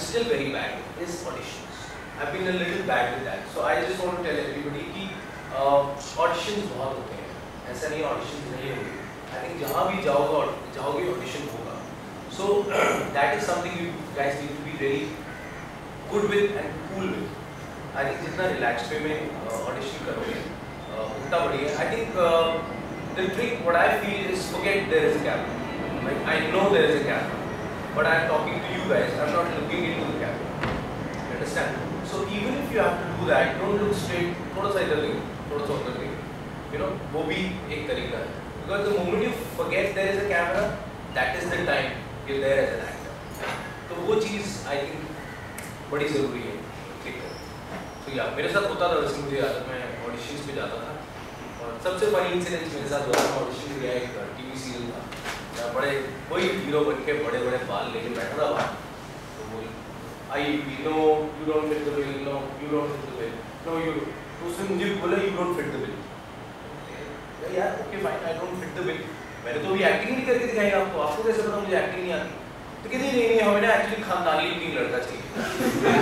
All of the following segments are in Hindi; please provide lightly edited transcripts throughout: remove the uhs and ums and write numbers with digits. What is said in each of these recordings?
still very bad is auditions. I've been a little bad with that. So I just want to tell everybody कि auditions बहुत होते हैं. ऐसा नहीं auditions नहीं होंगे. I think जहाँ भी जाओगे audition होगा. So that is something you guys need to be really good with and cool with. I think जितना relaxed way में audition करोगे उतना बढ़िया. I think the trick what I feel is forget there is a camera. Like I know there is a camera. But I am talking to you guys, I am not looking into the camera. You understand? So even if you have to do that, don't look straight, थोड़ा सा इधर देखो, थोड़ा सा उधर देखो. You know, वो भी एक तरीका है. Because the moment you forget there is a camera, that is the time you're there as an actor. तो वो चीज़ I think बड़ी ज़रूरी है. ठीक है. तो यार मेरे साथ होता था वैसे मुझे याद है मैं ऑडिशंस पे जाता था और सबसे फनी इंसिडेंट मेरे साथ हुआ था ऑडिशन दिया एक टीवी सीरियल था. बड़े वही हीरो बन के बड़े बड़े बाल लेके बैठा था बाहर. तो वही I know you don't fit the bill, no you don't fit the bill, no you. तो उसने मुझे बोला you don't fit the bill. यार okay fine I don't fit the bill. मैंने तो अभी एक्टिंग नहीं करके दिखाई आपको. आपको कैसे पता मुझे एक्टिंग नहीं आती? तो कहती नहीं हमें ना एक्चुअली खानदानी लुकिंग लड़का चाहिए.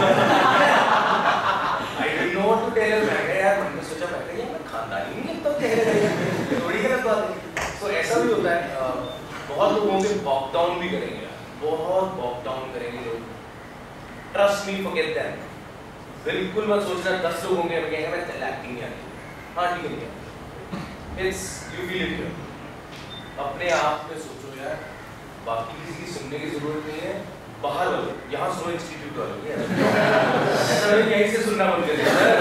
I didn't know what to tell her. मैं यार मैंने सोचा मैं यार खानदानी नहीं लगता हूँ चेहरे थोड़ी गलत बात है. तो ऐसा भी होता है. बहुत लोग होंगे बॉक डाउन भी करेंगे यार. बहुत बॉक डाउन करेंगे लोग. Trust me forget that. बिल्कुल मत सोचना 10 लोग होंगे मैं कहेंगे मैं एक्टिंग नहीं आती. हाँ ठीक है. It's you feel it. अपने आप में सोचो यार. बाकी किसी की सुनने की जरूरत नहीं है. बाहर वालों यहाँ स्नो इंस्टीट्यूट वालों ऐसा नहीं यहीं से सुनना बंद कर दिया.